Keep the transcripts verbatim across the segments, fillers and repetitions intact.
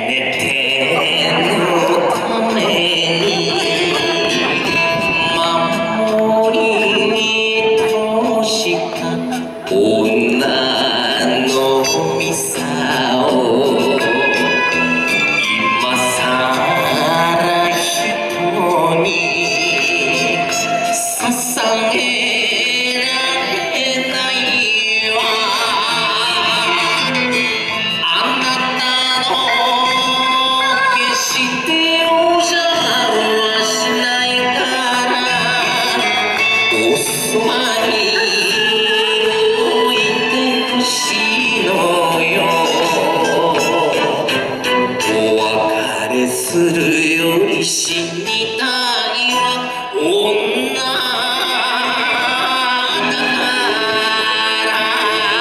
ねてのために守りに通した女のミサを今さら人に捧げられないわ。あなたの決してお邪魔はしないからお住まい置いてほしいのよ。お別れするより死にたいわ女だから。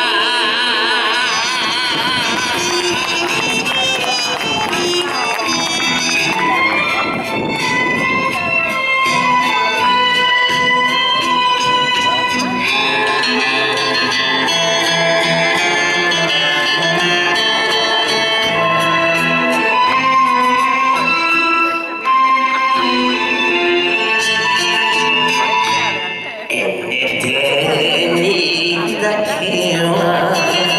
だけは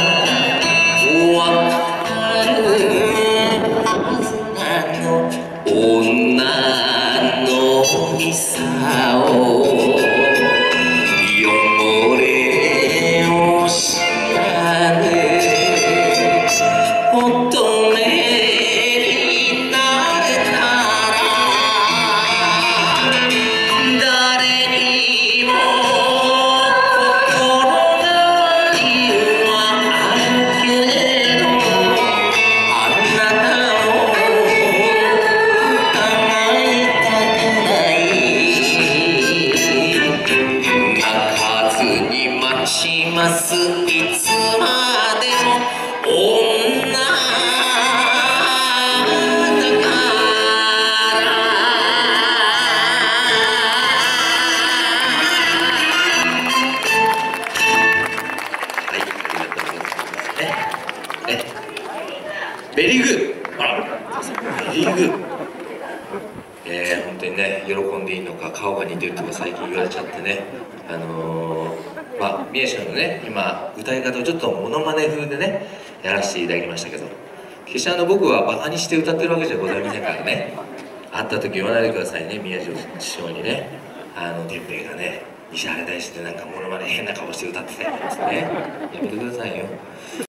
わかるはずなの女のミサを汚れを知らぬ乙女になれたら誰にもしますいつまでも女だからはい、ありがとうございますね。ね、ベリーグッド、あら、ベリーグッド。えー、本当にね、喜んでいいのか顔が似てるとか最近言われちゃってね、あのーまあ、ミエシャのね、今歌い方をちょっとモノマネ風でねやらせていただきましたけど、決してあの僕はバカにして歌ってるわけじゃございませんからね。会った時言わないでくださいね、宮城師匠にね、あの哲平がね石原大師でなんかモノマネ変な顔して歌ってたりとかですね、やめてくださいよ。